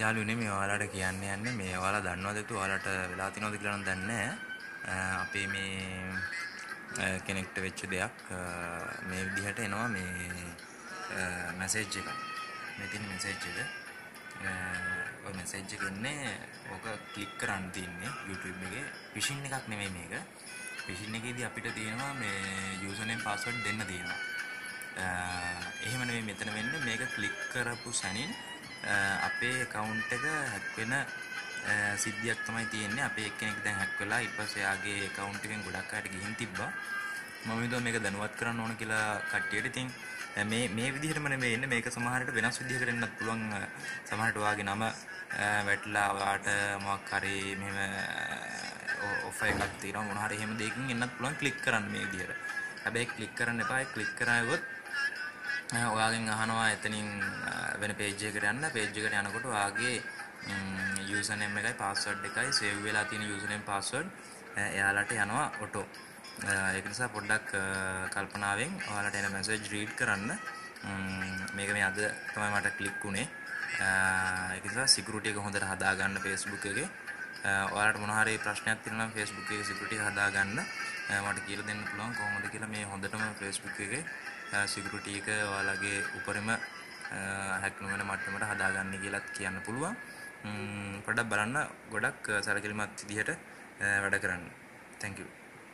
යාළුවනේ මේ ඔයාලට කියන්න යන්නේ මේ ඔයාලා දන්නවද ඔයාලට වෙලා තියෙනවද කියලා නම් දන්නේ නැහැ. අපේ මේ කෙනෙක්ට වෙච්ච දෙයක් මේ විදිහට එනවා මේ මැසේජ් එක. මේ තියෙන මැසේජ් එක. ඔය මැසේජ් එක ඉන්නේ ඔක ක්ලික් කරන්න තියෙන්නේ YouTube එකේ phishing එකක් නෙමෙයි මේක. phishing එකේදී අපිට තියෙනවා මේ username password දෙන්න තියෙනවා. එහෙම නෙමෙයි මෙතන වෙන්නේ මේක ක්ලික් කරපු සැනින් අපේ account එක hack වෙන සිද්ධියක් තමයි තියෙන්නේ. අපේ එක්කෙනෙක් දැන් hack වෙලා ඊට පස්සේ යාගේ account එකෙන් ගොඩක් අයට ගිහින් තිබ්බා. මම හිතුවා මේක දැනුවත් කරන්න ඕන කියලා කට්ටියට. ඉතින් මේ විදිහටම නෙමෙයි ඉන්නේ. මේක සමහරට වෙනස් විදිහකට එන්නත් පුළුවන්. සමහරට ඔයාගේ නම වැටලා ඔයාට මොකක් හරි මෙහෙම ඔෆර් එකක් තියෙනවා මොන හරි එහෙම දෙයකින් එන්නත් පුළුවන් ක්ලික් කරන්න මේ විදිහට. හැබැයි ක්ලික් කරන්න එපා. ඒ ක්ලික් කරායොත් ඔයාගෙන් අහනවා එතනින් වෙන page එකකට යන්න. page එකට යනකොට ඔයාගේ username එකයි password එකයි save වෙලා තියෙන username password එයාලට යනවා auto. ඒක නිසා පොඩ්ඩක් කල්පනාවෙන් ඔයාලට එන message read කරන්න. මේක මේ අද තමයි මට ක්ලික් උනේ. ඒක නිසා security එක හොඳට හදාගන්න Facebook එකේ. ඔයාලට මොන හරි ප්‍රශ්නයක් තියෙනවා නම් Facebook එකේ security එක හදාගන්න මට කියලා දෙන්න පුළුවන් කොහොමද කියලා. මේ හොඳටම Facebook එකේ security එක ඔයාලගේ උඩරම hack නොවන මට්ටමට හදාගන්න කියලාත් කියන්න පුළුවන්. පොඩ්ඩක් බලන්න ගොඩක් සැලකිලිමත් විදිහට වැඩ කරන්න. Thank you.